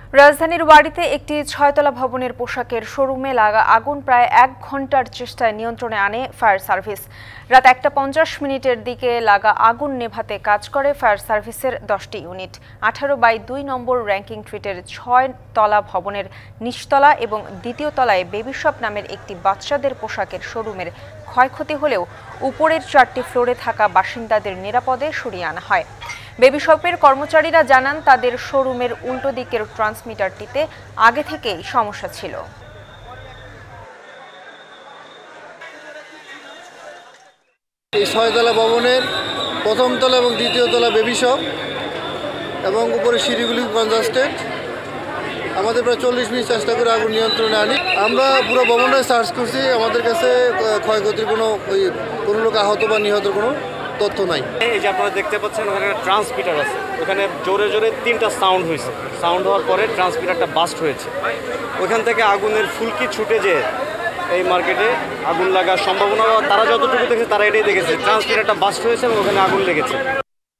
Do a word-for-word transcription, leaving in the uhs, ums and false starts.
রাজধানীর ওয়ারীতে একটি ছয়তলা ভবনের পোশাকের শোরুমে লাগা আগুন প্রায় এক ঘণ্টার চেষ্টায় নিয়ন্ত্রণে আনে ফায়ার সার্ভিস। রাত একটা পঞ্চাশ মিনিটের দিকে লাগা আগুন নেভাতে কাজ করে ফায়ার সার্ভিসের দশটি ইউনিট। আঠারো বাই দুই নম্বর র্যাঙ্কিং স্ট্রিটের ছয় তলা ভবনের নিচতলা এবং দ্বিতীয় তলায় বেবি শপ নামের একটি বাচ্চাদের পোশাকের শোরুমের ক্ষয়ক্ষতি হলেও উপরের চারটি ফ্লোরে থাকা বাসিন্দাদের নিরাপদে সরিয়ে আনা হয়। বেবি শপের কর্মচারীরা জানান, তাদের শোরুমের উল্টো দিকের ট্রান্সমিটারটিতে আগে থেকেই সমস্যা ছিল। এই ছয়তলা ভবনের প্রথম তলা এবং দ্বিতীয় তলা বেবি শপ এবং উপরে সিঁড়িগুলি কনজাস্টেড। আমাদের প্রায় চল্লিশ মিনিট চেষ্টা করে আগুন নিয়ন্ত্রণে আনি। আমরা পুরো ভবনটা সার্চ করছি, আমাদের কাছে ক্ষয়ক্ষতির কোনো ওই কোনো লোক আহত বা নিহতের কোনো তথ্য নাই। এই যে আপনারা দেখতে পাচ্ছেন, ওখানে একটা ট্রান্সমিটার আছে, ওখানে জোরে জোরে তিনটা সাউন্ড হয়েছে। সাউন্ড হওয়ার পরে ট্রান্সমিটারটা বাস্ট হয়েছে। ওইখান থেকে আগুনের ফুলকি ছুটে যে এই মার্কেটে আগুন লাগার সম্ভাবনা, তারা যতটুকু দেখেছে তারা এটাই দেখেছে, ট্রান্সমিটারটা বাস্ট হয়েছে এবং ওখানে আগুন লেগেছে।